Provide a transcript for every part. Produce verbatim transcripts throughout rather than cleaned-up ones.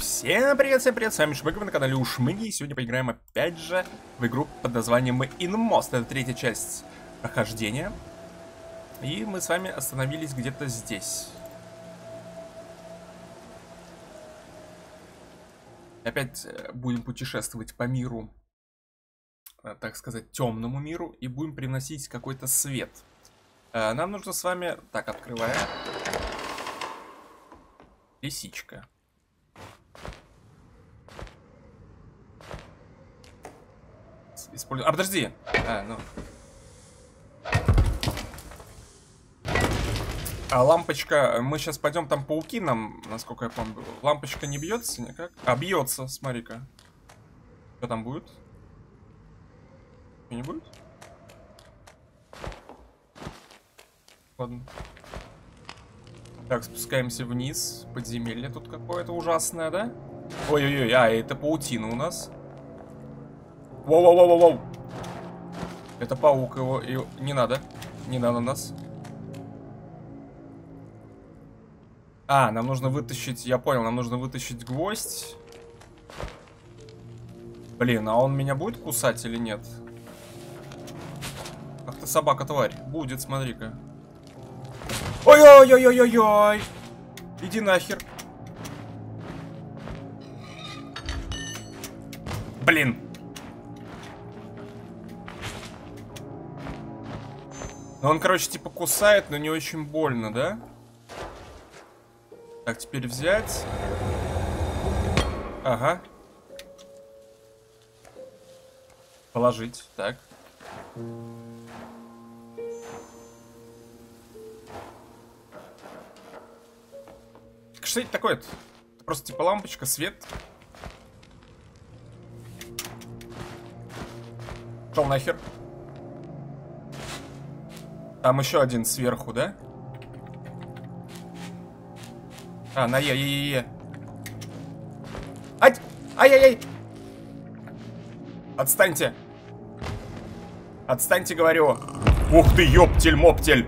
Всем привет, всем привет, с вами Шмык, вы на канале Ушмыги, и сегодня поиграем опять же в игру под названием Inmost. Это третья часть прохождения. И мы с вами остановились где-то здесь. Опять будем путешествовать по миру, так сказать, темному миру, и будем приносить какой-то свет. Нам нужно с вами... Так, открываем. Лисичка. Используем... А, подожди! А, ну... А лампочка... Мы сейчас пойдем, там пауки нам, насколько я помню. Лампочка не бьется никак? А, бьется, смотри-ка. Что там будет? Что не будет? Ладно. Так, спускаемся вниз. Подземелье тут какое-то ужасное, да? Ой-ой-ой, а, это паутина у нас. Воу-воу-воу-воу. Это паук, его, его... Не надо. Не надо нас. А, нам нужно вытащить... Я понял, нам нужно вытащить гвоздь. Блин, а он меня будет кусать или нет? Ах ты собака-тварь. Будет, смотри-ка. Ой-ой-ой-ой-ой-ой. Иди нахер. Блин. Ну он, короче, типа кусает, но не очень больно, да? Так, теперь взять. Ага. Положить, так. Что это такое-то? Это просто типа лампочка, свет. Шел нахер. Там еще один сверху, да? А, на е-е-е-е. Ать! Ай-яй-яй! Отстаньте! Отстаньте, говорю! Ух ты, ёптель-моптель!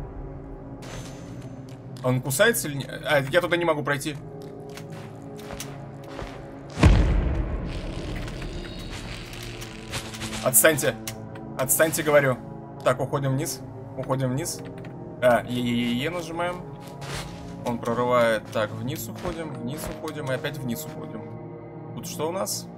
Он кусается или нет? А, я туда не могу пройти. Отстаньте! Отстаньте, говорю! Так, уходим вниз. Уходим вниз. А, е-е-е-е нажимаем. Он прорывает. Так, вниз уходим, вниз уходим и опять вниз уходим. Тут что у нас?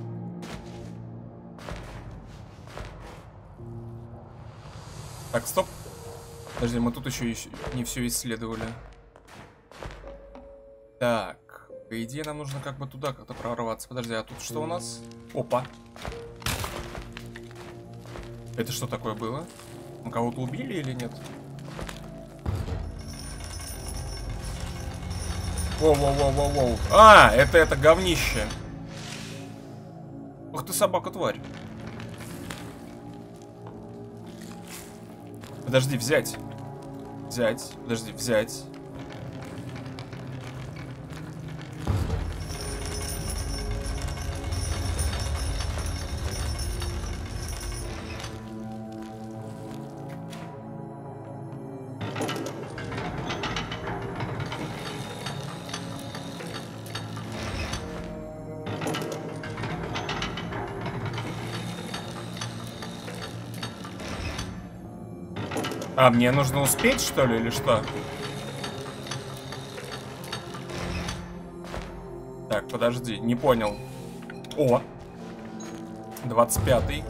Так, стоп. Подожди, мы тут еще не все исследовали. Так, по идее нам нужно как бы туда как-то прорваться. Подожди, а тут что у нас? Опа. Это что такое было? Мы кого-то убили или нет? Воу-воу-воу-воу-воу. А, это это говнище. Ух ты, собака-тварь. Подожди, взять. Взять. Подожди, взять. А, мне нужно успеть, что ли, или что? Так, подожди, не понял. О! двадцать пятый.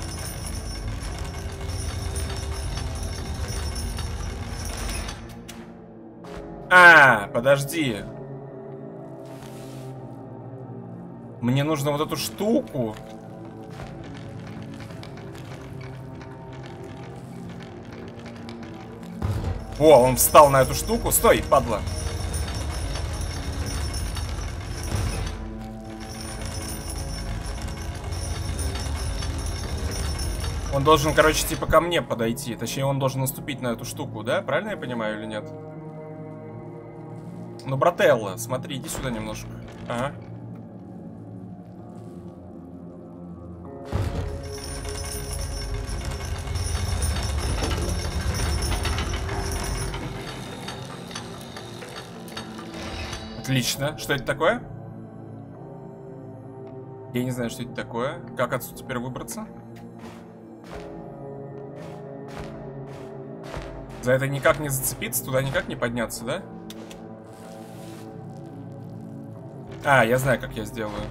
А, подожди. Мне нужно вот эту штуку. О, он встал на эту штуку. Стой, падла. Он должен, короче, типа ко мне подойти. Точнее, он должен наступить на эту штуку, да? Правильно я понимаю или нет? Ну, брателло, смотри, иди сюда немножко. Ага. Отлично. Что это такое? Я не знаю, что это такое. Как отсюда теперь выбраться? За это никак не зацепиться, туда никак не подняться, да? А, я знаю, как я сделаю.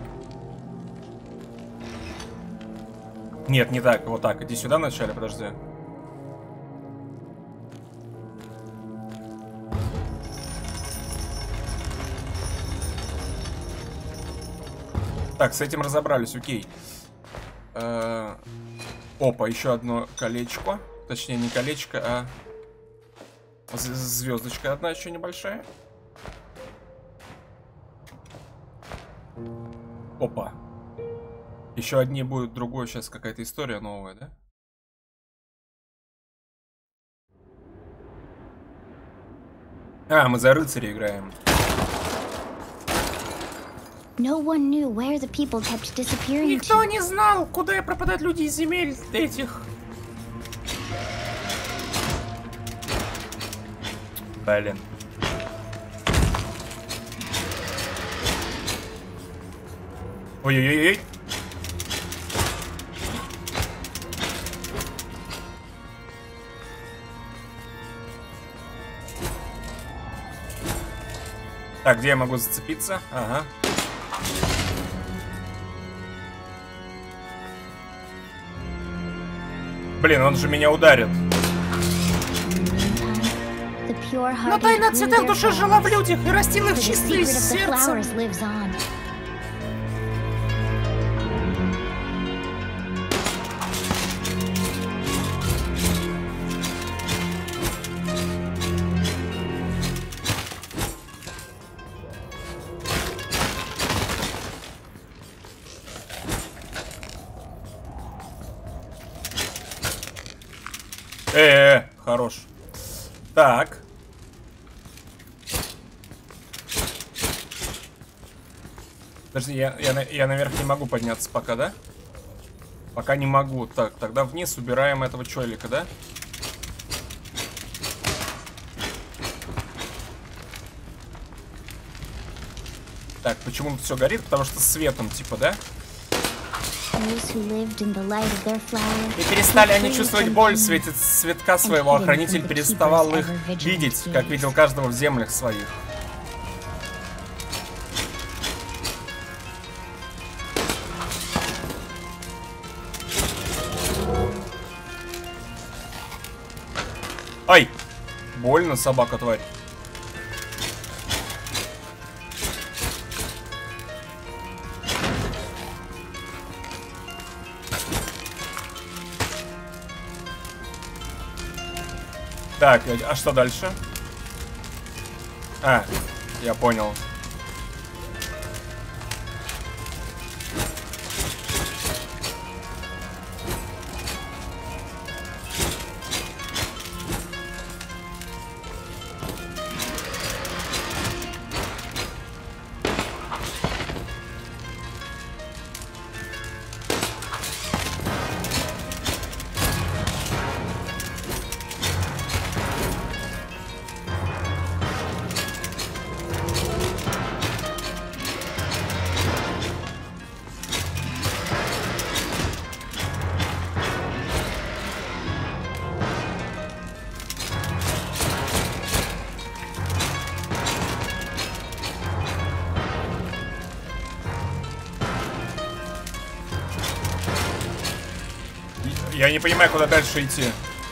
Нет, не так, вот так. Иди сюда вначале, подожди. Так, с этим разобрались, окей. Э-э- Опа, еще одно колечко. Точнее, не колечко, а звездочка одна еще небольшая. Опа. Еще одни будут, другой сейчас какая-то история новая, да? А, мы за рыцаря играем. No one knew where the people kept disappearing Никто to. не знал, куда пропадают люди из земель этих. Блин. Ой-ой-ой. Так, где я могу зацепиться? Ага. Блин, он же меня ударит. Но тайна цветов души жила в людях и растила их чистое сердце. Э-э-э, хорош. Так. Подожди, я, я, я наверх не могу подняться пока, да? Пока не могу. Так, тогда вниз убираем этого чолика, да? Так, почему тут все горит? Потому что светом, типа, да? И перестали они чувствовать боль в свете цветка своего. Охранитель переставал их видеть, как видел каждого в землях своих. Ай! Больно, собака-тварь. Так, а что дальше? А, я понял. Я не понимаю, куда дальше идти.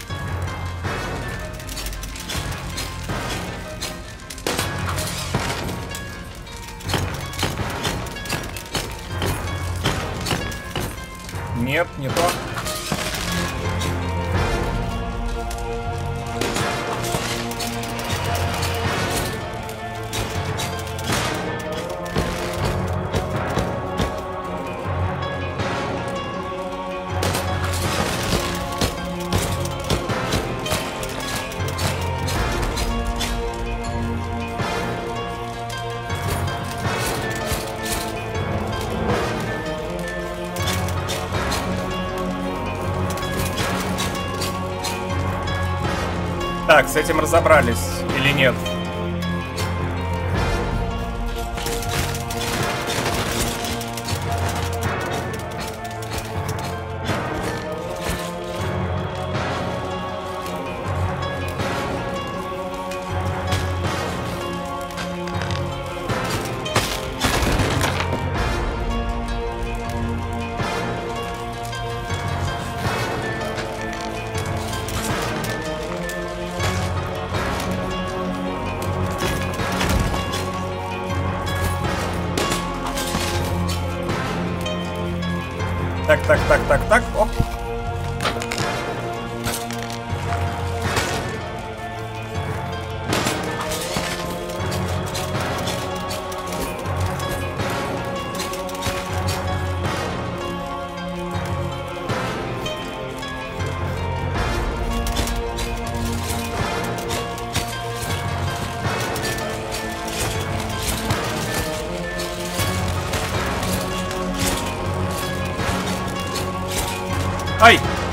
Нет, не то. Так, с этим разобрались или нет? Так, так, так, так, так, оп. Ай!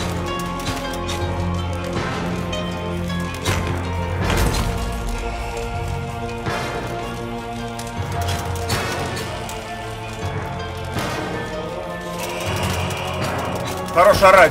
Хорош орать!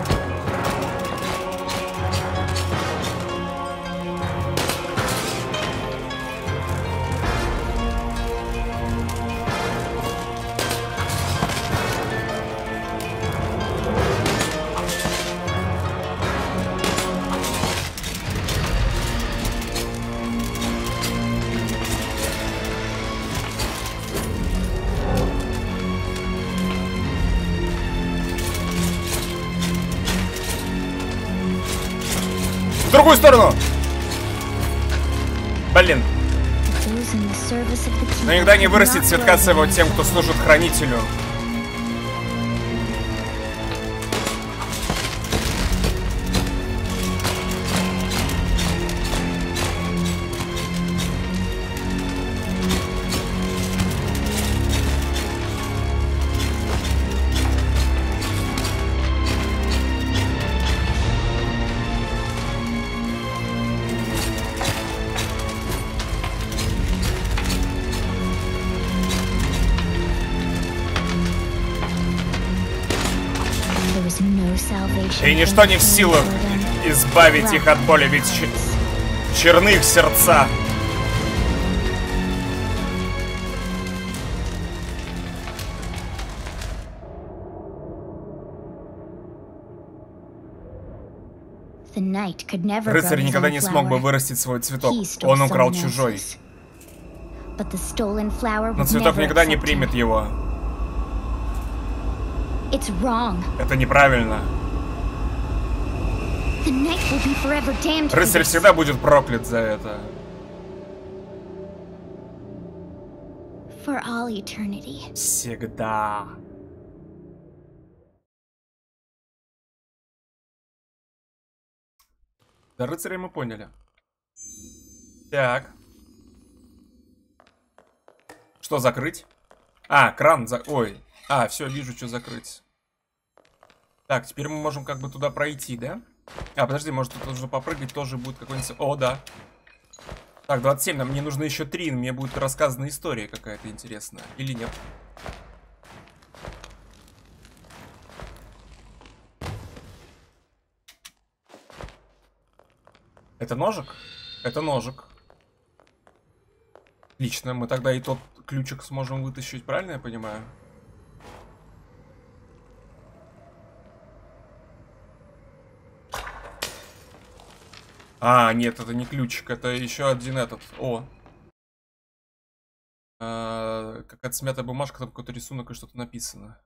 В другую сторону! Блин. Но никогда не вырастет цветка своего тем, кто служит хранителю. И ничто не в силах избавить их от боли, ведь черны их сердца. Рыцарь никогда не смог бы вырастить свой цветок. Он украл чужой. Но цветок никогда не примет его. Это неправильно. Рыцарь всегда будет проклят за это. Всегда. Да, рыцаря мы поняли. Так. Что закрыть? А, кран за... Ой. А, все, вижу, что закрыть. Так, теперь мы можем как бы туда пройти, да? А, подожди, может тут нужно попрыгать, тоже будет какой-нибудь... О, да. Так, двадцать семь, нам мне нужно еще три, мне будет рассказана история какая-то интересная. Или нет? Это ножик? Это ножик. Отлично, мы тогда и тот ключик сможем вытащить, правильно я понимаю? А, нет, это не ключик, это еще один этот. О. А, какая-то смятая бумажка, там какой-то рисунок и что-то написано.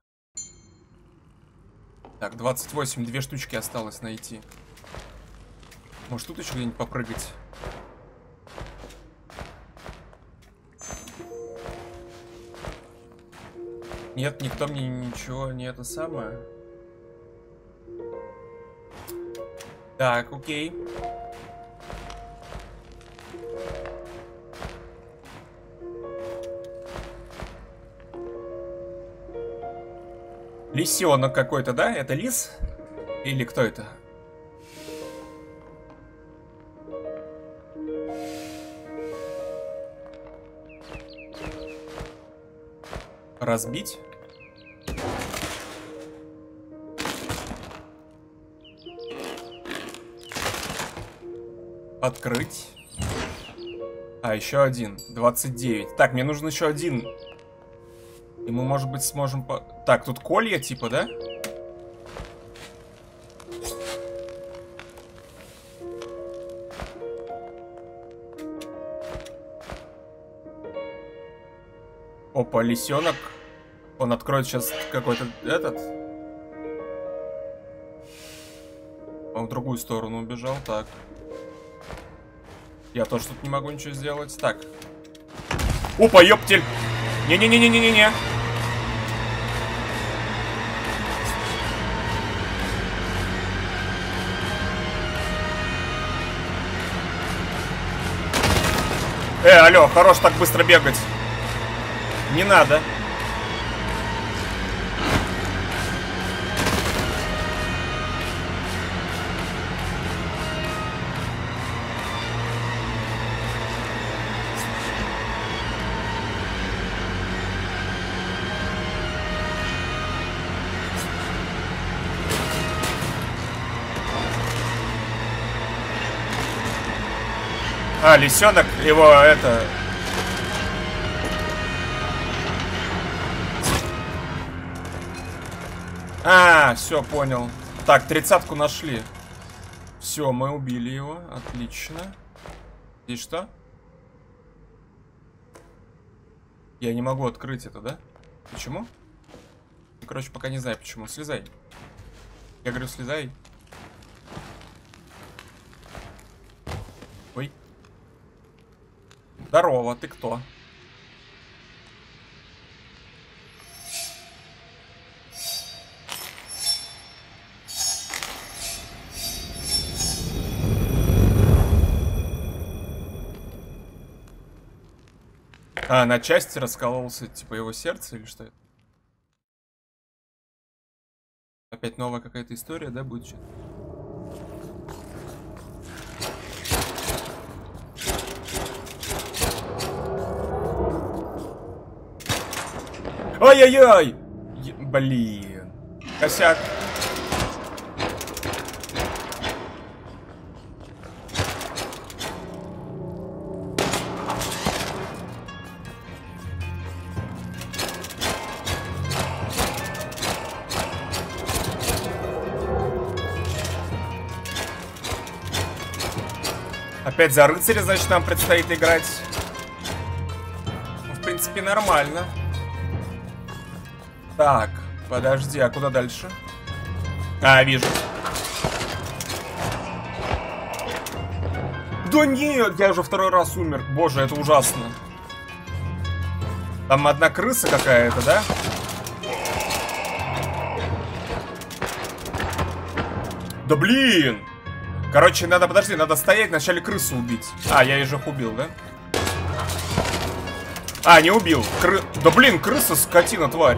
Так, двадцать восемь, две штучки осталось найти. Может тут еще где-нибудь попрыгать? Нет, никто мне ничего не это самое. Так, окей. Лисенок какой-то, да? Это лис? Или кто это? Разбить? Открыть. А, еще один. двадцать девять. Так, мне нужен еще один. И мы, может быть, сможем... По... Так, тут колья, типа, да? Опа, лисенок. Он откроет сейчас какой-то этот. Он в другую сторону убежал, так. Я тоже тут не могу ничего сделать. Так. Опа, ёптель! Не-не-не-не-не-не-не! Э, алло, хорош так быстро бегать. Не надо. А, лисенок, его это... А, все, понял. Так, тридцатку нашли. Все, мы убили его. Отлично. Здесь что? Я не могу открыть это, да? Почему? Ну, короче, пока не знаю почему. Слезай. Я говорю, слезай. Ой. Здорово, ты кто? А, на части раскололся, типа, его сердце или что это? Опять новая какая-то история, да, будет что-то? Ай-яй-яй! Блин. Косяк. Опять за рыцаря, значит, нам предстоит играть. Ну, в принципе, нормально. Так, подожди, а куда дальше? А, вижу. Да нет, я уже второй раз умер. Боже, это ужасно. Там одна крыса какая-то, да? Да блин! Короче, надо, подожди, надо стоять, вначале крысу убить. А, я ее же убил, да? А, не убил. Кры... Да блин, крыса, скотина, тварь.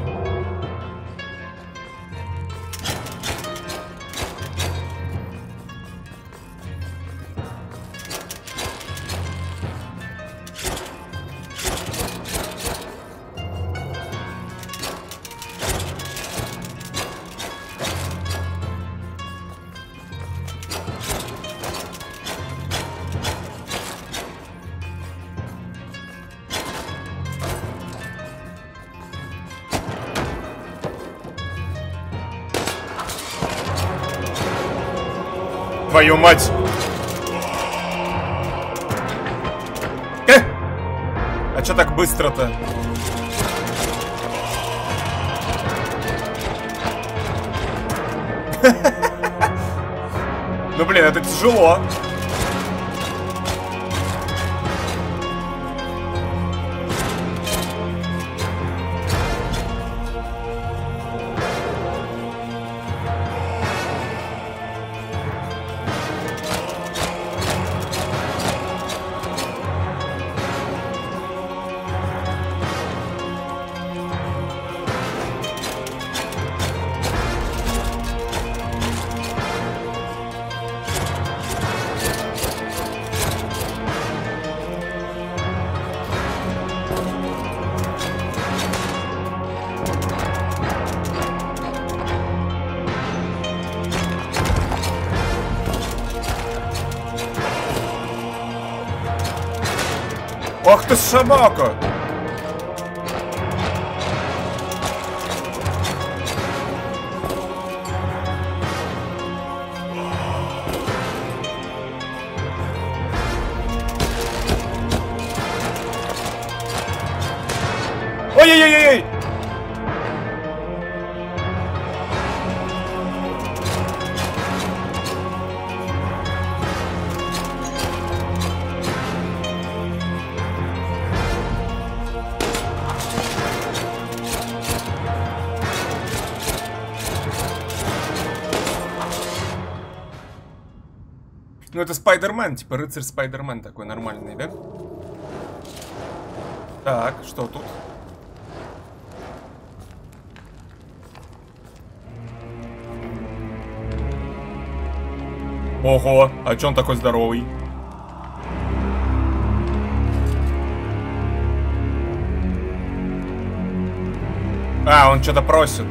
Твою мать! Э! А чё так быстро-то? Ну блин, это тяжело. Ах ты собака! Ой-ой-ой-ой! Ну это Спайдермен, типа рыцарь Спайдермен такой нормальный, да? Так, что тут? Ого, а чё он такой здоровый? А, он что-то просит.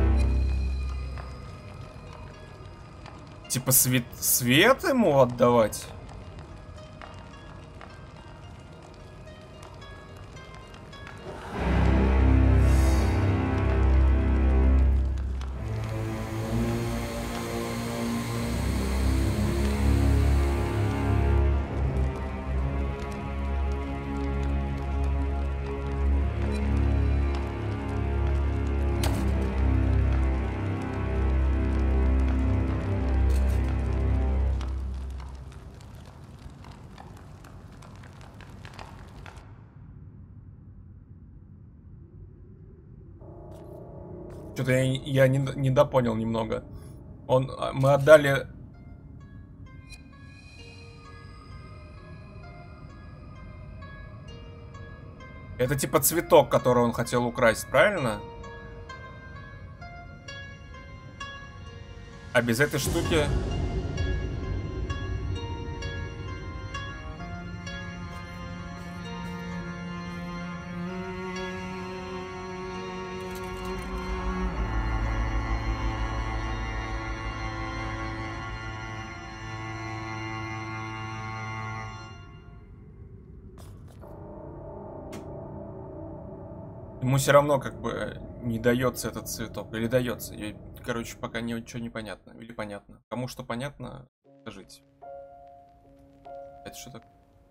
Типа свет, свет ему отдавать? Что-то я, я не, не допонял немного. Он, мы отдали... Это типа цветок, который он хотел украсть, правильно? А без этой штуки... Ему все равно как бы не дается этот цветок. Или дается. Я, короче, пока ничего не понятно. Или понятно. Кому что понятно, скажите. Это что такое?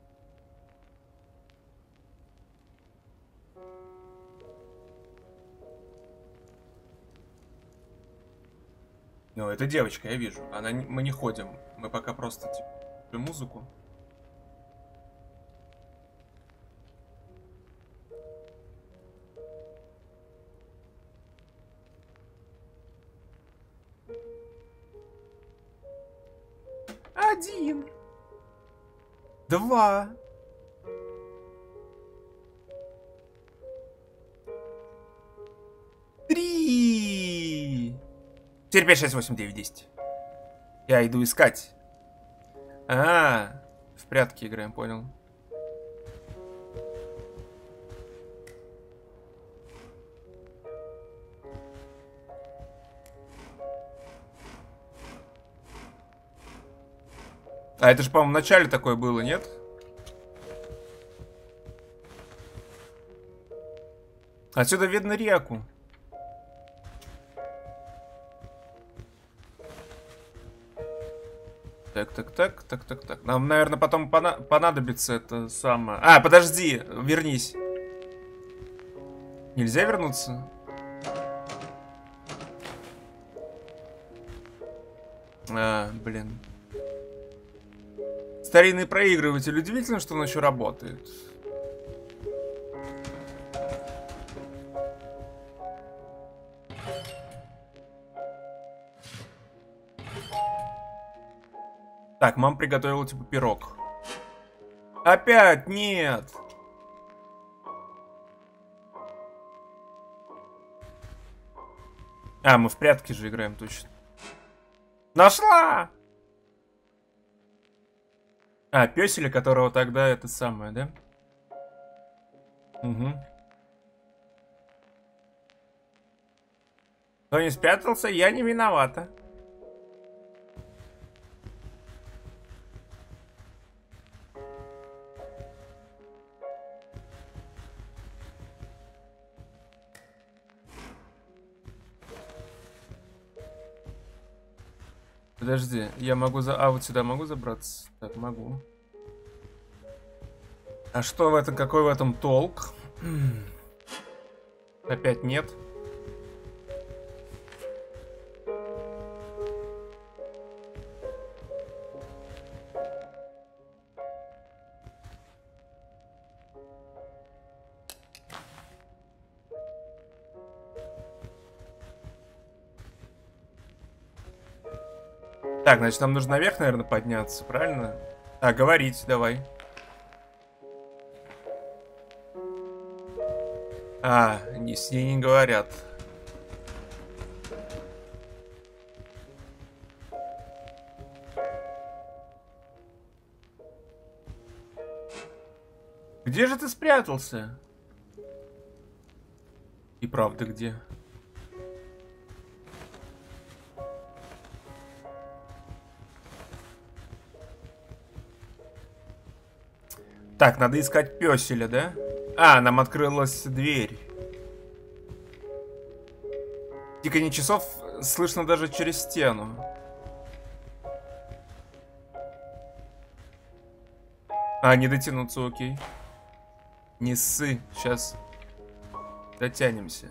Ну, это девочка, я вижу. Она, мы не ходим. Мы пока просто, типа, музыку. Один. Два. Три. четыре, пять, шесть, восемь, девять, десять. Я иду искать. А, в прятки играем, понял. А это же, по-моему, в начале такое было, нет? Отсюда видно реку. Так, так, так, так, так, так. Нам, наверное, потом пона понадобится это самое... А, подожди, вернись. Нельзя вернуться? А, блин. Старинный проигрыватель. Удивительно, что он еще работает. Так, мама приготовила типа пирог. Опять нет. А, мы в прятки же играем точно. Нашла! А, пёселя, которого тогда это самое, да? Угу. Кто не спрятался, я не виновата. Подожди, я могу за... А, вот сюда могу забраться? Так, могу. А что в этом, какой в этом толк? Опять нет. Так, значит, нам нужно наверх, наверное, подняться, правильно? А, говорить, давай. А, не, с ней не говорят. Где же ты спрятался? И правда где? Так, надо искать пёселя, да? А, нам открылась дверь. Тиканье часов слышно даже через стену. А, не дотянуться, окей. Не ссы, сейчас дотянемся.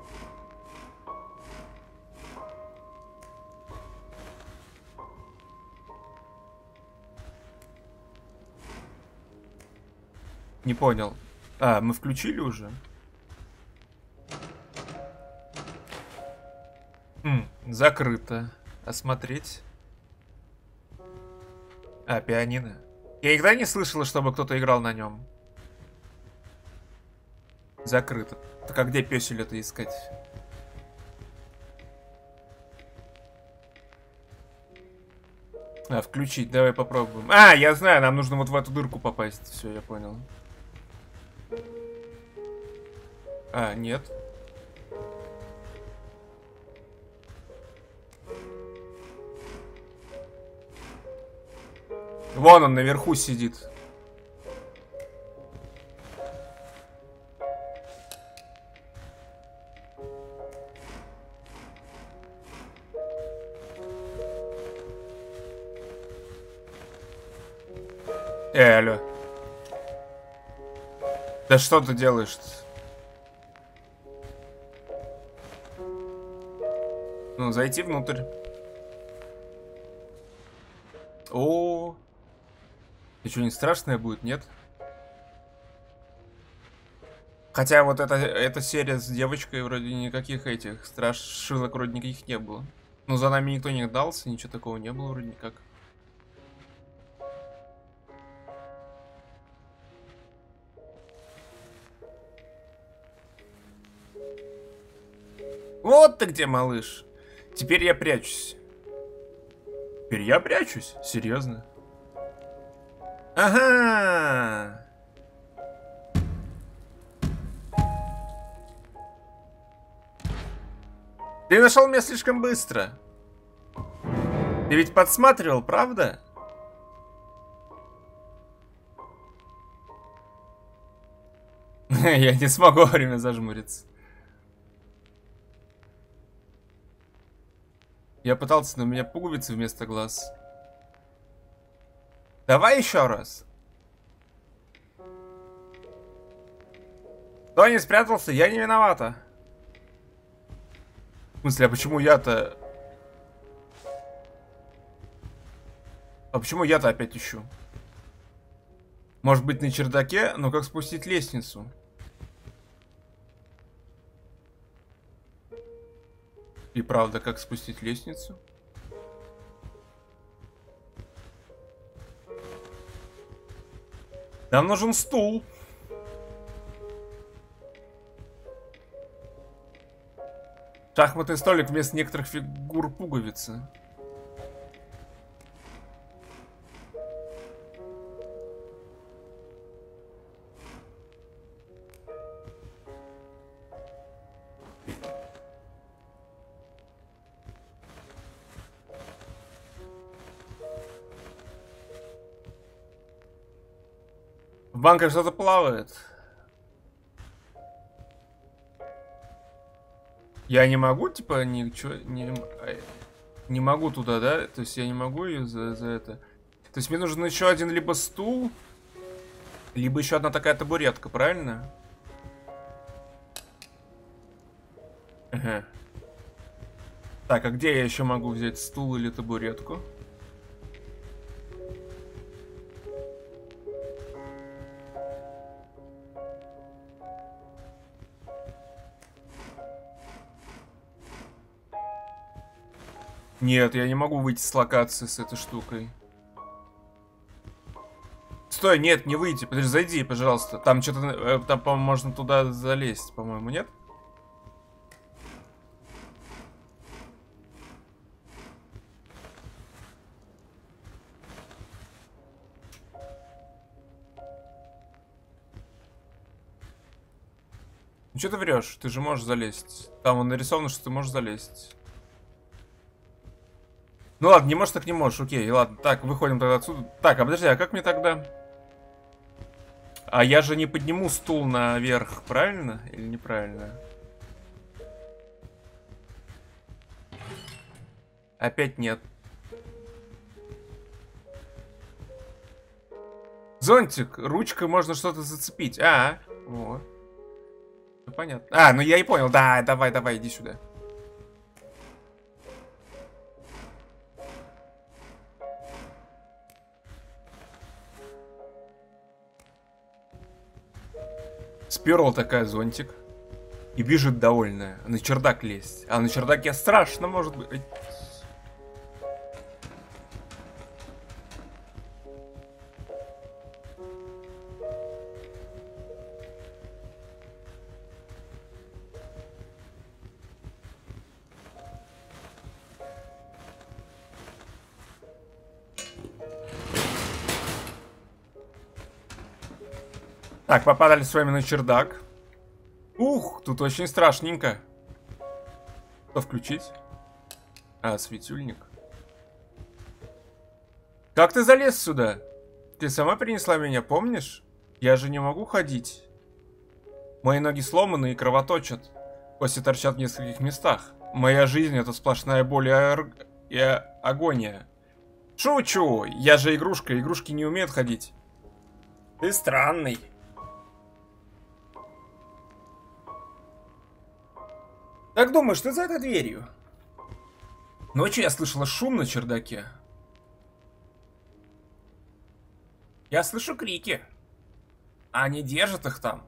Не понял. А, мы включили уже? Хм, закрыто. Осмотреть. А, пианино. Я никогда не слышала, чтобы кто-то играл на нем. Закрыто. Так а где пёселя-то искать? А, включить. Давай попробуем. А, я знаю, нам нужно вот в эту дырку попасть. Все, я понял. А, нет. Вон он наверху сидит. Э, алло. Да что ты делаешь-то? Ну, зайти внутрь. О, и что, не страшное будет, нет? Хотя вот эта, эта серия с девочкой вроде никаких этих страшилок вроде никаких не было. Но за нами никто не гнался, ничего такого не было вроде никак. Вот ты где, малыш. Теперь я прячусь. Теперь я прячусь? Серьезно? Ага. Ты нашел меня слишком быстро. Ты ведь подсматривал, правда? Я не смогу вовремя зажмуриться. Я пытался, но у меня пуговицы вместо глаз. Давай еще раз. Кто не спрятался, я не виновата. В смысле, а почему я-то... А почему я-то опять ищу? Может быть на чердаке, но как спустить лестницу? И правда, как спустить лестницу? Нам нужен стул. Шахматный столик вместо некоторых фигур пуговицы. В банках что-то плавает. Я не могу, типа, ничего, не, не могу туда, да? То есть я не могу ее за, за это. То есть мне нужен еще один либо стул, либо еще одна такая табуретка, правильно? Ага. Так, а где я еще могу взять стул или табуретку? Нет, я не могу выйти с локации с этой штукой. Стой, нет, не выйти. Подожди, зайди, пожалуйста. Там что-то, там, по-моему, можно туда залезть, по-моему, нет? Ну что ты врешь? Ты же можешь залезть. Там нарисовано, что ты можешь залезть. Ну ладно, не можешь, так не можешь. Окей, ладно. Так, выходим тогда отсюда. Так, а подожди, а как мне тогда? А я же не подниму стул наверх, правильно? Или неправильно? Опять нет. Зонтик, ручкой можно что-то зацепить. А, вот. Ну, понятно. А, ну я и понял. Да, давай, давай, иди сюда. Сперла такая зонтик. И бежит довольная. На чердак лезть. А на чердаке страшно, может быть. Так, попадали с вами на чердак. Ух, тут очень страшненько. Что включить? А, светильник. Как ты залез сюда? Ты сама принесла меня, помнишь? Я же не могу ходить. Мои ноги сломаны и кровоточат. Кости торчат в нескольких местах. Моя жизнь — это сплошная боль и, ор... и агония. Шучу! Я же игрушка, игрушки не умеют ходить. Ты странный. Как думаешь, что за этой дверью? Ночью я слышала шум на чердаке. Я слышу крики. Они держат их там.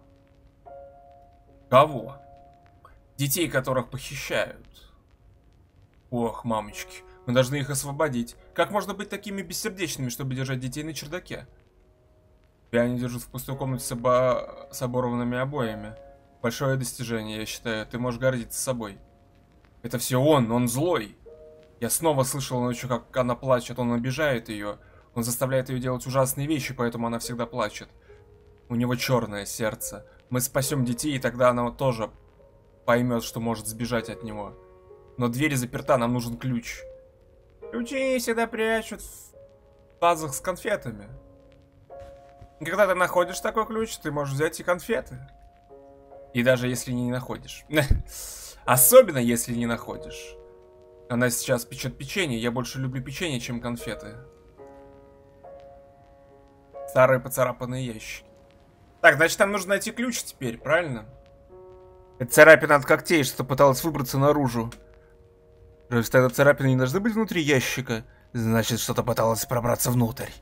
Кого? Детей, которых похищают. Ох, мамочки. Мы должны их освободить. Как можно быть такими бессердечными, чтобы держать детей на чердаке? Тебя они держат в пустой комнате с, обо... с оборванными обоями. Большое достижение, я считаю. Ты можешь гордиться собой. Это все он, он злой. Я снова слышал ночью, как она плачет. Он обижает ее. Он заставляет ее делать ужасные вещи, поэтому она всегда плачет. У него черное сердце. Мы спасем детей, и тогда она тоже поймет, что может сбежать от него. Но дверь заперта, нам нужен ключ. Ключи всегда прячут в вазах с конфетами. И когда ты находишь такой ключ, ты можешь взять и конфеты. И даже если не находишь. Особенно если не находишь. Она сейчас печет печенье. Я больше люблю печенье, чем конфеты. Старые поцарапанные ящики. Так, значит, нам нужно найти ключ теперь, правильно? Это царапина от когтей, что пыталась выбраться наружу. Разве тогда царапины не должны быть внутри ящика? Значит, что-то пыталось пробраться внутрь.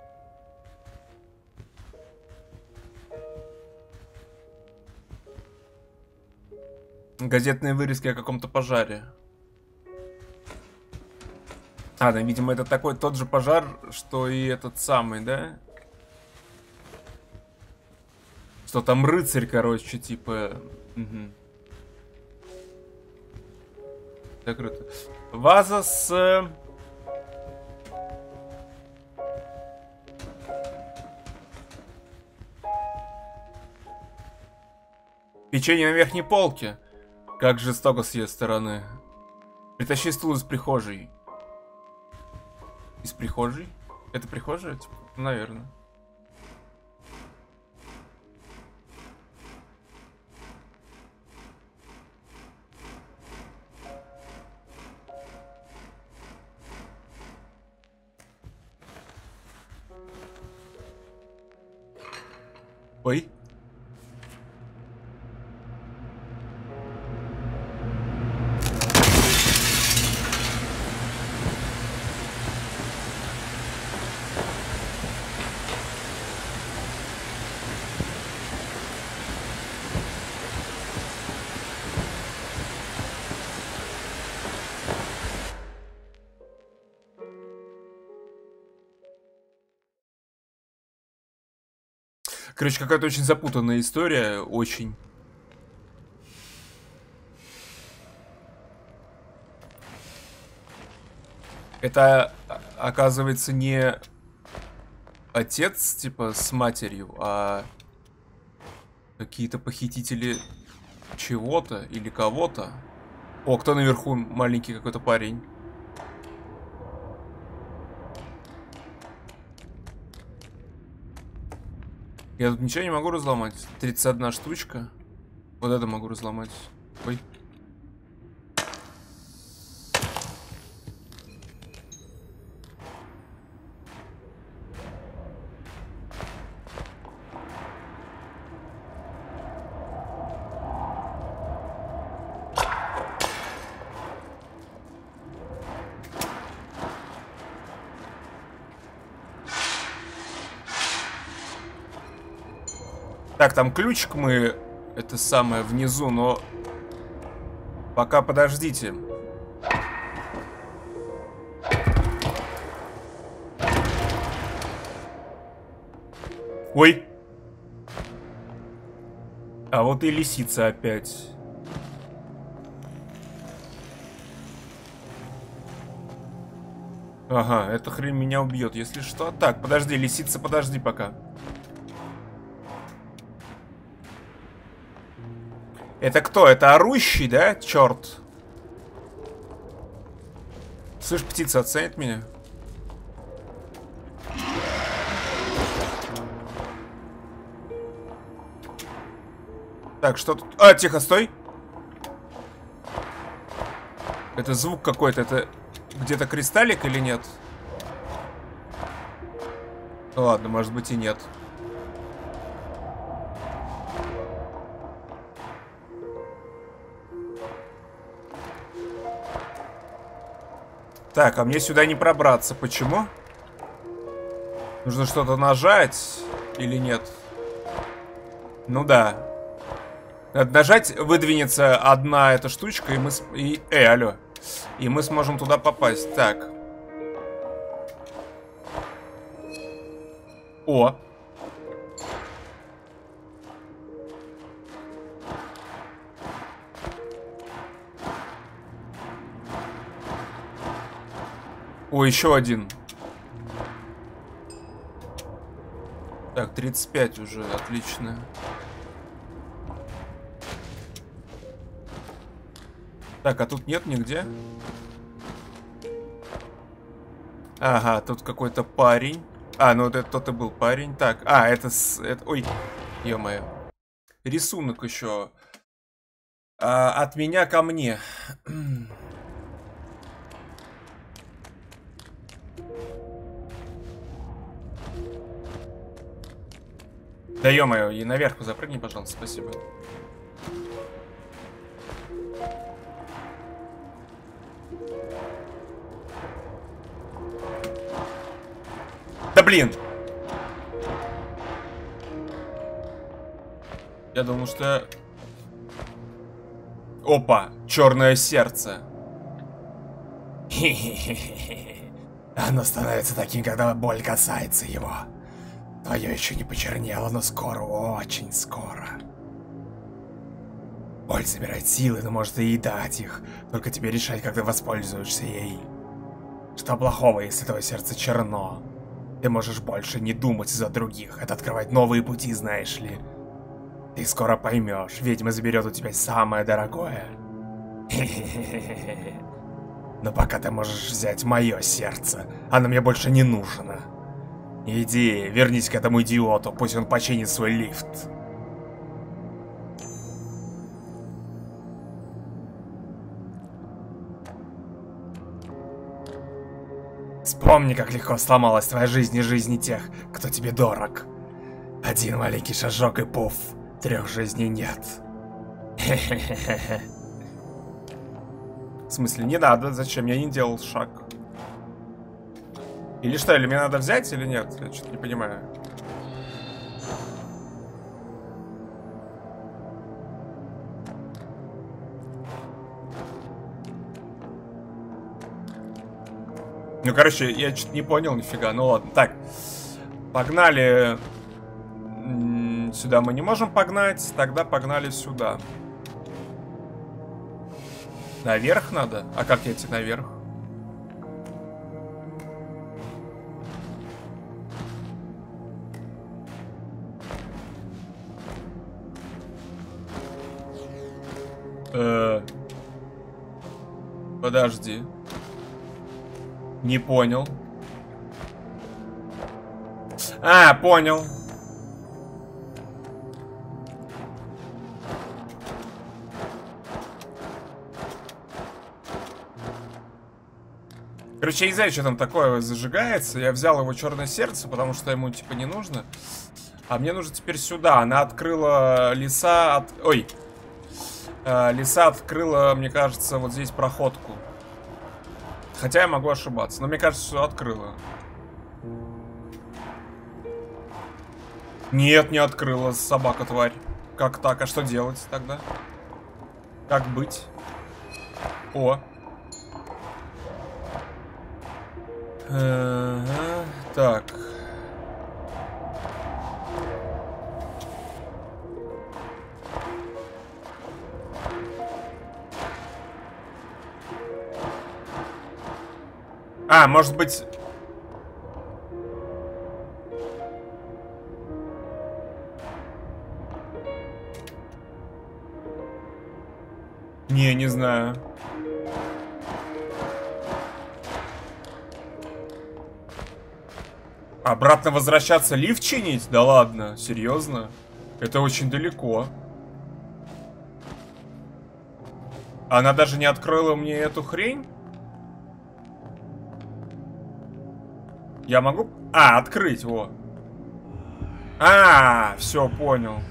Газетные вырезки о каком-то пожаре. А, да, видимо, это такой тот же пожар, что и этот самый, да? Что там рыцарь, короче, типа... Угу. Закрыто. Ваза с... Печенье на верхней полке. Как жестоко с ее стороны. Притащи стул из прихожей. Из прихожей? Это прихожая? Типа? Наверное. Ой. Короче, какая-то очень запутанная история, очень. Это, оказывается, не отец, типа, с матерью, а какие-то похитители чего-то или кого-то. О, кто наверху? Маленький какой-то парень. Я тут ничего не могу разломать. тридцать одна штучка. Вот это могу разломать. Ой. Так, там ключик мы, это самое, внизу, но пока подождите. Ой. А вот и лисица опять. Ага, эта хрень меня убьет, если что. Так, подожди, лисица, подожди пока. Это кто? Это орущий, да? Черт. Слышь, птица оценит меня? Так, что тут? А, тихо, стой. Это звук какой-то. Это где-то кристаллик или нет? Ладно, может быть и нет. Так, а мне сюда не пробраться. Почему? Нужно что-то нажать или нет? Ну да. Надо нажать, выдвинется одна эта штучка, и мы... С... И... Эй, алло. И мы сможем туда попасть. Так. О. О, еще один. Так, тридцать пять уже, отлично. Так, а тут нет нигде? Ага, тут какой-то парень. А, ну это тот и был парень. Так, а, это с... Это, ой, ё-моё. Рисунок еще. А, от меня ко мне. Да ё-моё, и наверх запрыгни, пожалуйста, спасибо. Да блин! Я думал, что... Опа! Черное сердце. Оно становится таким, когда боль касается его. Твое еще не почернело, но скоро, очень скоро. Боль забирает силы, но может и дать их. Только тебе решать, как ты воспользуешься ей. Что плохого, если твое сердце черно? Ты можешь больше не думать за других. Это открывать новые пути, знаешь ли. Ты скоро поймешь. Ведьма заберет у тебя самое дорогое. Но пока ты можешь взять мое сердце. Оно мне больше не нужно. Иди, вернись к этому идиоту. Пусть он починит свой лифт. Вспомни, как легко сломалась твоя жизнь и жизни тех, кто тебе дорог. Один маленький шажок и пуф. Трех жизней нет. В смысле, не надо, зачем? Я не делал шаг. Или что, или мне надо взять, или нет? Я что-то не понимаю. Ну, короче, я что-то не понял нифига. Ну ладно, так. Погнали. Сюда мы не можем погнать, тогда погнали сюда. Наверх надо? А как идти наверх? Э-э- Подожди. Не понял. А, понял. Короче, я не знаю, что там такое зажигается. Я взял его черное сердце, потому что ему типа не нужно. А мне нужно теперь сюда. Она открыла леса от... Ой. Э, леса открыла, мне кажется, вот здесь проходку. Хотя я могу ошибаться. Но мне кажется, что открыла. Нет, не открыла, собака-тварь. Как так? А что делать тогда? Как быть? О. Ага, так. А, может быть... Не, не знаю. Обратно возвращаться, лифт чинить? Да ладно, серьезно? Это очень далеко. Она даже не открыла мне эту хрень? Я могу... А, открыть, во. А, все, понял.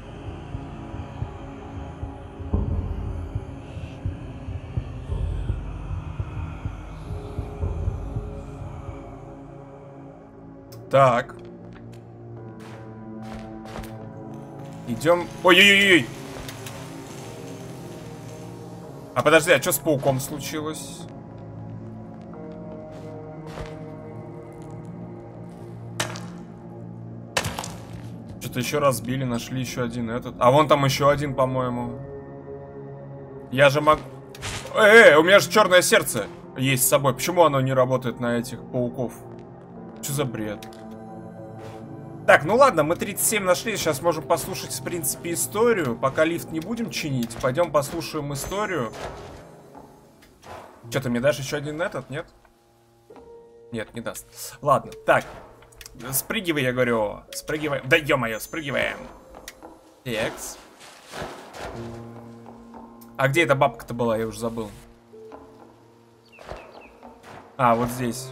Так. Идем. Ой-ой-ой-ой. А подожди, а что с пауком случилось? Что-то еще разбили, нашли еще один этот. А вон там еще один, по-моему. Я же могу... Эй, у меня же черное сердце есть с собой. Почему оно не работает на этих пауков? Что за бред? Так, ну ладно, мы тридцать семь нашли. Сейчас можем послушать, в принципе, историю. Пока лифт не будем чинить. Пойдем послушаем историю. Что, ты мне дашь еще один этот, нет? Нет, не даст. Ладно, так. Спрыгивай, я говорю. Спрыгиваем. Да ё-моё, спрыгиваем. Текс. А где эта бабка-то была? Я уже забыл. А, вот здесь.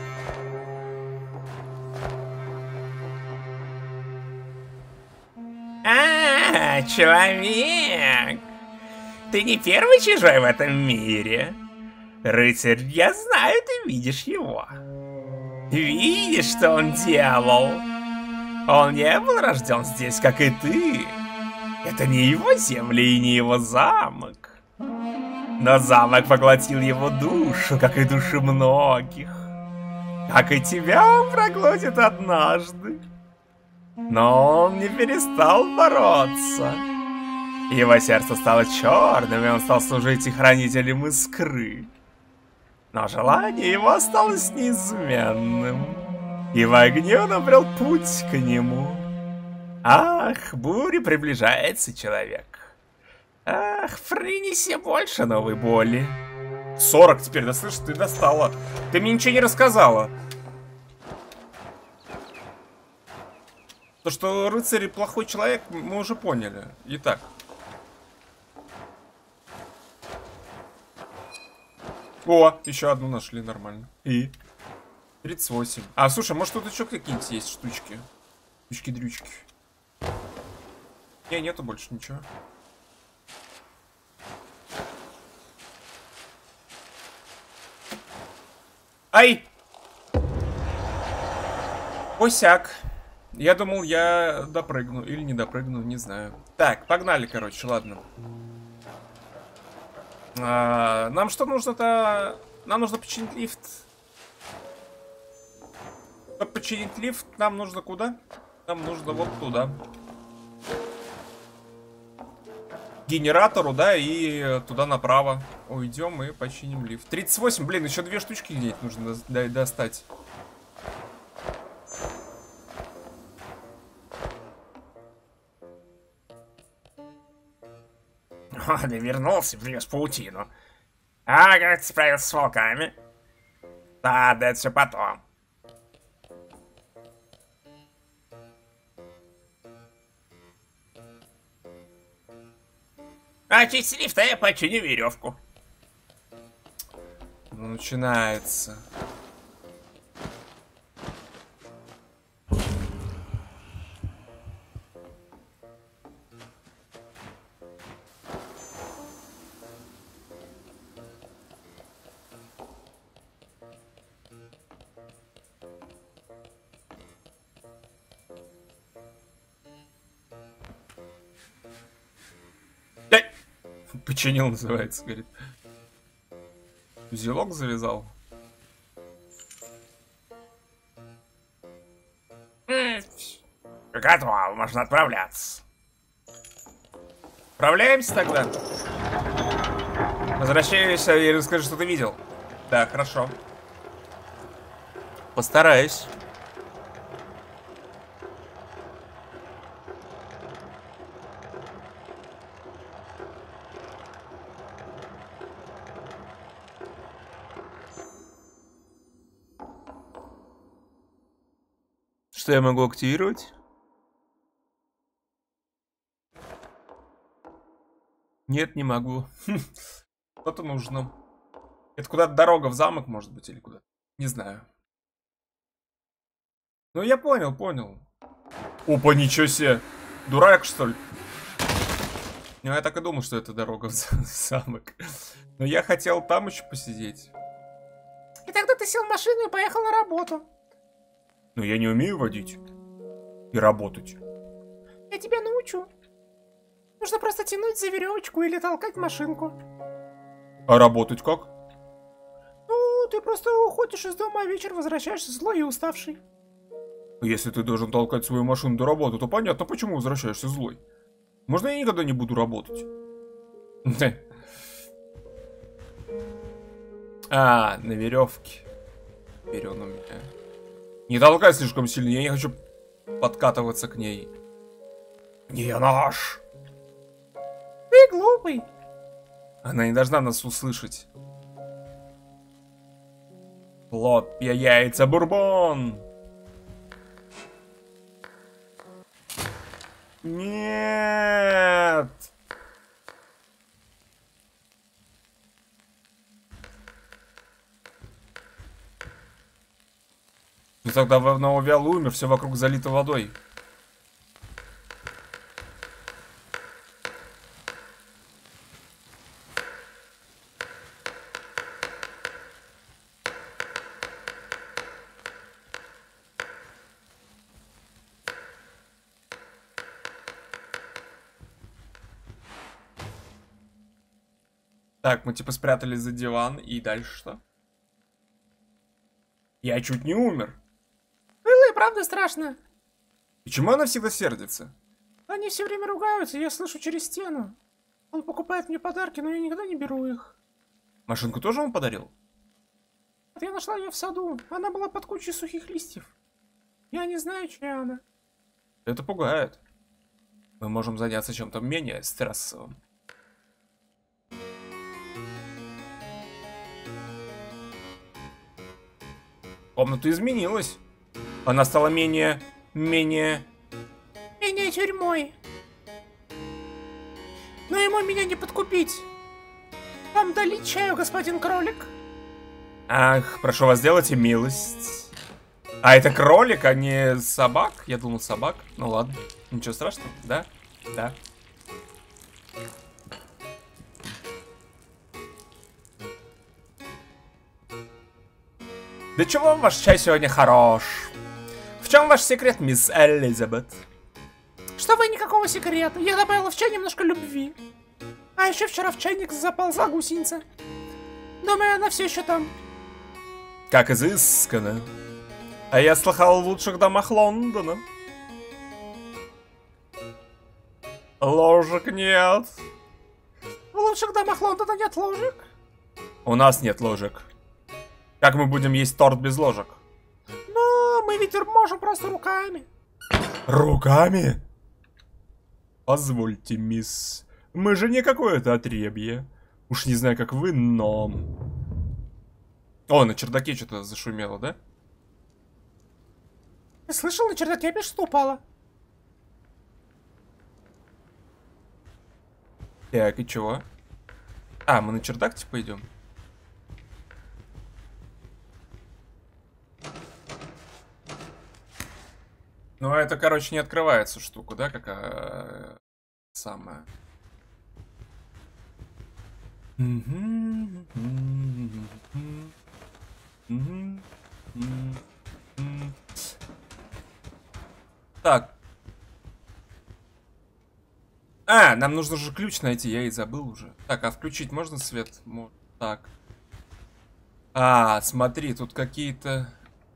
А, человек! Ты не первый чужой в этом мире. Рыцарь, я знаю, ты видишь его. Видишь, что он делал? Он не был рожден здесь, как и ты. Это не его земли и не его замок. Но замок поглотил его душу, как и души многих. Как и тебя он проглотит однажды. Но он не перестал бороться. Его сердце стало черным, и он стал служить и хранителем искры. Но желание его осталось неизменным. И в огне он обрел путь к нему. Ах, буря приближается, человек. Ах, принеси больше новой боли. сорок теперь, да слышишь, ты достала. Ты мне ничего не рассказала. То, что рыцарь плохой человек, мы уже поняли. Итак. О, еще одну нашли, нормально. И? тридцать восемь. А, слушай, может тут еще какие-нибудь есть штучки? Штучки-дрючки. Не, нету больше ничего. Ай! Осяк. Я думал, я допрыгну. Или не допрыгну, не знаю. Так, погнали, короче, ладно. А, нам что нужно-то? Нам нужно починить лифт. Чтобы починить лифт, нам нужно куда? Нам нужно вот туда. генератору, да, и туда направо уйдем и починим лифт. тридцать восемь, блин, еще две штучки где-нибудь нужно до достать. О, ты вернулся, принес паутину. А как ты справился с волками? Да, да, это все потом. Очисти лифт, а я починю веревку. Ну, начинается. Починил, называется, говорит. Узелок завязал. Готово, можно отправляться. Отправляемся тогда. Возвращайся и расскажи, что ты видел. Да, хорошо. Постараюсь. Что я могу активировать? Нет, не могу. Что-то нужно. Это куда-то дорога в замок, может быть, или куда? Не знаю. Ну, я понял, понял. Опа, ничего себе. Дурак, что ли? Ну, я так и думал, что это дорога в замок. Но я хотел там еще посидеть. И тогда ты сел в машину и поехал на работу. Но я не умею водить и работать. Я тебя научу. Нужно просто тянуть за веревочку или толкать машинку. А работать как? Ну, ты просто уходишь из дома, а вечер возвращаешься злой и уставший. Если ты должен толкать свою машину до работы, то понятно, почему возвращаешься злой. Можно я никогда не буду работать? А, на веревке. Теперь он у меня. Не толкай слишком сильно, я не хочу подкатываться к ней. Не наш. Ты глупый. Она не должна нас услышать. Хлопья, яйца, бурбон. Нет. Ну тогда в Нововиал умер, все вокруг залито водой. Так, мы типа спрятались за диван, и дальше что? Я чуть не умер. Было и правда страшно. Почему она всегда сердится? Они все время ругаются, я слышу через стену. Он покупает мне подарки, но я никогда не беру их. Машинку тоже он подарил? Вот я нашла ее в саду. Она была под кучей сухих листьев. Я не знаю, чья она. Это пугает. Мы можем заняться чем-то менее стрессовым. Комната изменилась. Она стала менее... менее... Менее тюрьмой. Но ему меня не подкупить. Вам дали чаю, господин кролик? Ах, прошу вас, сделайте милость. А это кролик, а не собак? Я думал, собак. Ну ладно, ничего страшного, да? Да. Да чего ваш чай сегодня хорош? В чем ваш секрет, мисс Элизабет? Что вы, никакого секрета. Я добавила в чай немножко любви. А еще вчера в чайник заползла гусеница. Думаю, она все еще там. Как изысканно. А я слыхал в лучших домах Лондона. Ложек нет. лучших домах Лондона нет ложек? У нас нет ложек. Как мы будем есть торт без ложек? Ну, мы ведь можем просто руками. Руками? Позвольте, мисс. Мы же не какое-то отребье. Уж не знаю, как вы, но... О, на чердаке что-то зашумело, да? Ты слышал, на чердаке опять что упало? Так, и чего? А, мы на чердак типа идем? Ну, это, короче, не открывается штука, да, какая самая. Так. А, нам нужно же ключ найти, я и забыл уже. Так, а включить можно свет? Можно. Так. А, смотри, тут какие-то...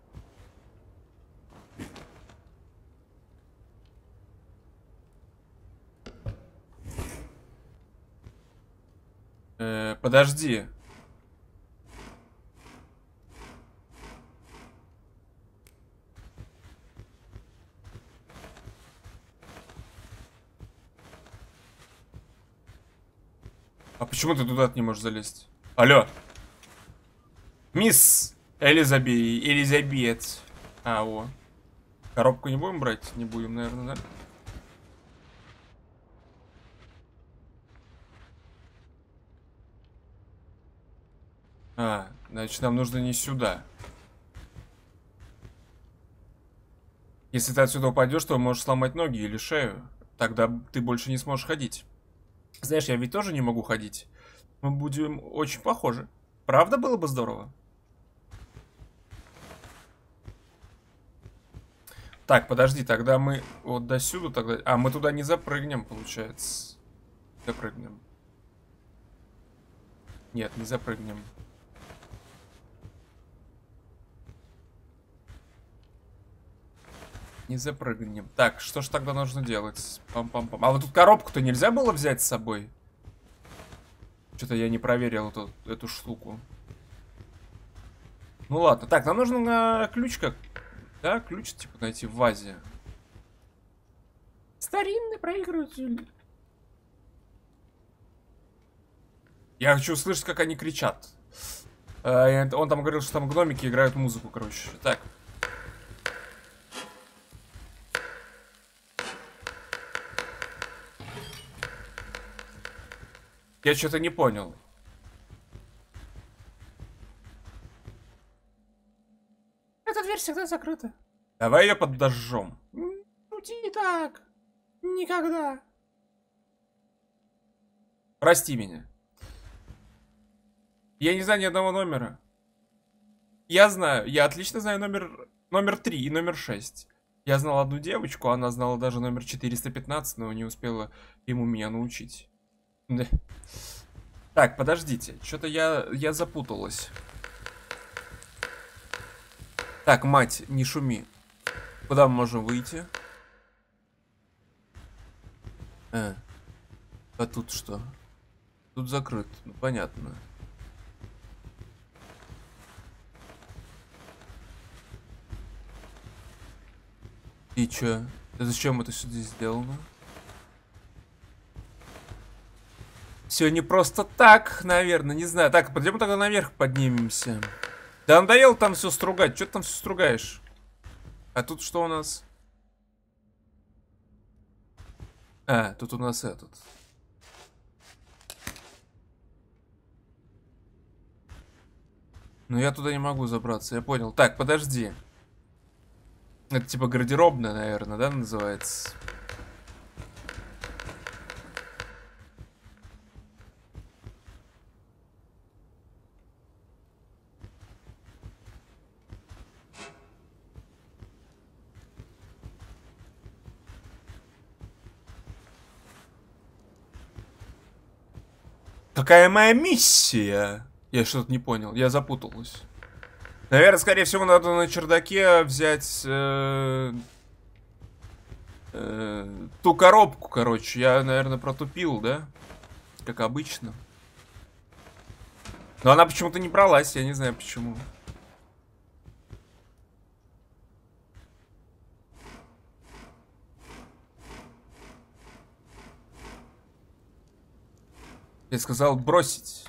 Э, подожди. А почему ты туда не можешь залезть? Алло. Мисс Элизаби... Элизабет. А, о. Коробку не будем брать? Не будем, наверное, да? А, значит, нам нужно не сюда. Если ты отсюда упадешь, то можешь сломать ноги или шею. Тогда ты больше не сможешь ходить. Знаешь, я ведь тоже не могу ходить. Мы будем очень похожи. Правда, было бы здорово? Так, подожди, тогда мы вот до сюда тогда... А, мы туда не запрыгнем, получается. Запрыгнем. Нет, не запрыгнем. Не запрыгнем. Так, что ж тогда нужно делать? Пам-пам-пам. А вот тут коробку-то нельзя было взять с собой? Что-то я не проверил эту, эту штуку. Ну ладно. Так, нам нужно на ключ как... Да, ключ типа найти в вазе. Старинный проигрыватель. Я хочу услышать, как они кричат. Э, Он там говорил, что там гномики играют музыку, короче. Так. Я что-то не понял. Эта дверь всегда закрыта. Давай ее подожжем. Шути так. Никогда. Прости меня. Я не знаю ни одного номера. Я знаю, я отлично знаю номер номер три и номер шесть. Я знал одну девочку, она знала даже номер четыреста пятнадцать, но не успела ему меня научить. Да. Так, подождите, что-то я, я запуталась. Так, мать, не шуми. Куда мы можем выйти? А, а тут что? Тут закрыт, ну понятно. И чё? Да зачем это сюда сделано? Все не просто так, наверное, не знаю. Так, пойдем тогда наверх поднимемся. Да надоело там все стругать. Что ты там все стругаешь? А тут что у нас? А, тут у нас этот. Ну я туда не могу забраться, я понял. Так, подожди. Это типа гардеробная, наверное, да, называется? Какая моя миссия? Я что-то не понял, я запуталась. Наверное, скорее всего, надо на чердаке взять э, э, ту коробку, короче. Я, наверное, протупил, да? Как обычно. Но она почему-то не бралась, я не знаю почему. Я сказал бросить.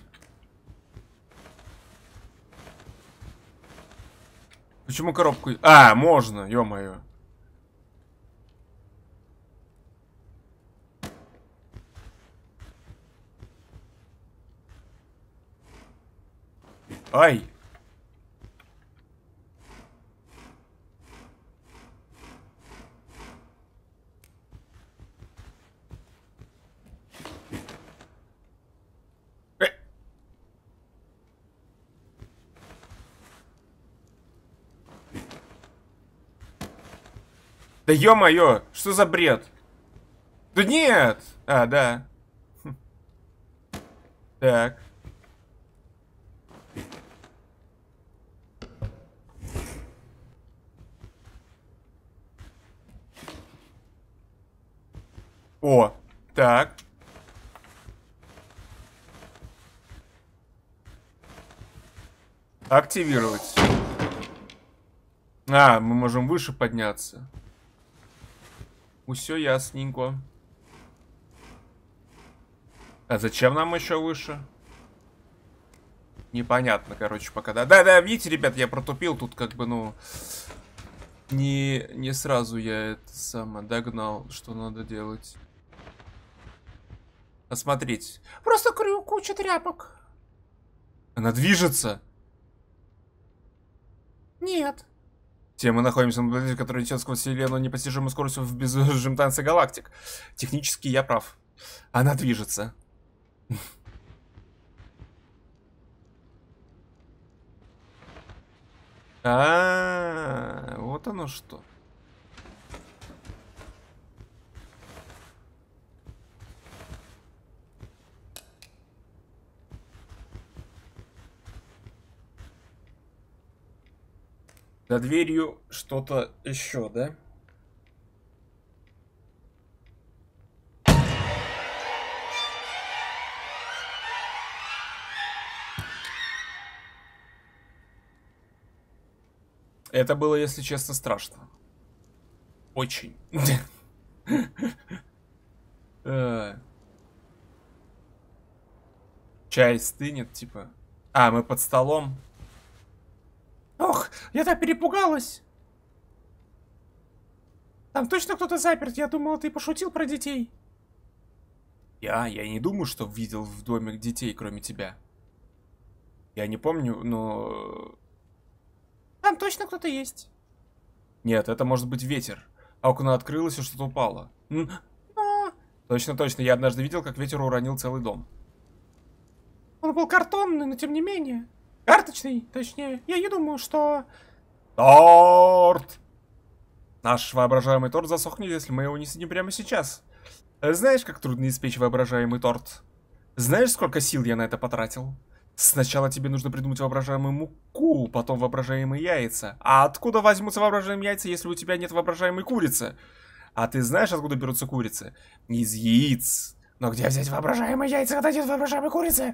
Почему коробку... А, можно, ё-моё. Ай. Э. Да ё-моё, что за бред? Да нет! А, да. Хм. Так. О, так. Активировать. А, мы можем выше подняться. Все ясненько. А зачем нам еще выше? Непонятно, короче, пока. Да, да, да, видите, ребят, я протупил тут как бы, ну... Не, не сразу я это самое догнал, что надо делать. Осмотреть. Просто крю куча тряпок. Она движется. Нет. Все мы находимся на планете, которая несет сквозь вселенную непостижимой скоростью в безжим танце галактик. Технически я прав. Она движется. А, вот оно что. За дверью что-то еще, да? Это было, если честно, страшно. Очень. Чай стынет, типа. А, мы под столом. Ох, я так перепугалась. Там точно кто-то заперт? Я думала, ты пошутил про детей. Я, я не думаю, что видел в доме детей, кроме тебя. Я не помню, но... Там точно кто-то есть. Нет, это может быть ветер. А окно открылось и что-то упало. М, Но Точно, точно. Я однажды видел, как ветер уронил целый дом. он был картонный, но тем не менее. Карточный, точнее. Я не думаю, что... Торт! Наш воображаемый торт засохнет, если мы его не съедим прямо сейчас. Знаешь, как трудно испечь воображаемый торт? Знаешь, сколько сил я на это потратил? Сначала тебе нужно придумать воображаемую муку, потом воображаемые яйца. А откуда возьмутся воображаемые яйца, если у тебя нет воображаемой курицы? А ты знаешь, откуда берутся курицы? Из яиц. Но где взять воображаемые яйца, когда нет воображаемой курицы?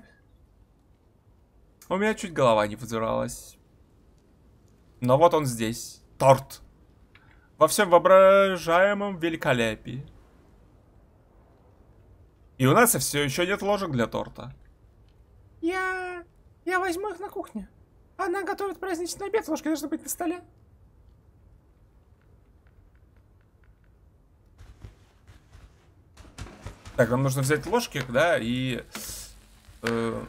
У меня чуть голова не взорвалась. Но вот он здесь. Торт. Во всем воображаемом великолепии. И у нас все еще нет ложек для торта. Я... Я возьму их на кухне. Она готовит праздничный обед, ложки должны быть на столе. Так, нам нужно взять ложки, да, и... Э,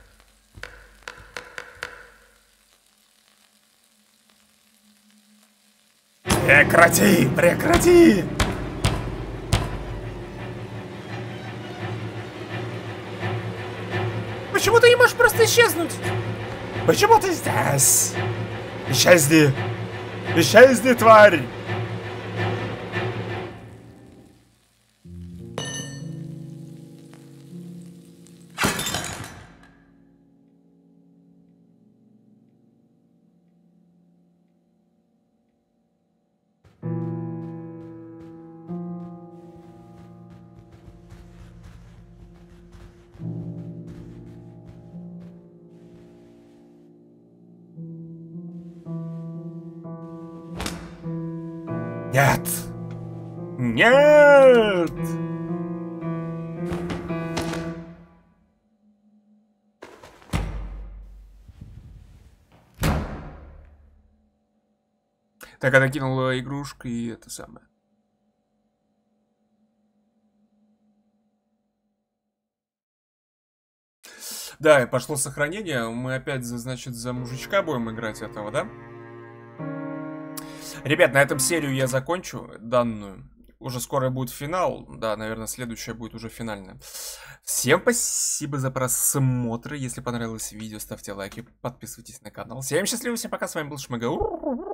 Прекрати! Прекрати! Почему ты не можешь просто исчезнуть? Почему ты здесь? Исчезни! Исчезни, тварь! Нет! Нет! Так, она кинула игрушку и это самое. Да, и пошло сохранение. Мы опять, за, значит, за мужичка будем играть этого, да? Ребят, на этом серию я закончу данную. Уже скоро будет финал. Да, наверное, следующая будет уже финальная. Всем спасибо за просмотр. Если понравилось видео, ставьте лайки, подписывайтесь на канал. Всем счастливо, всем пока. С вами был Шмыга.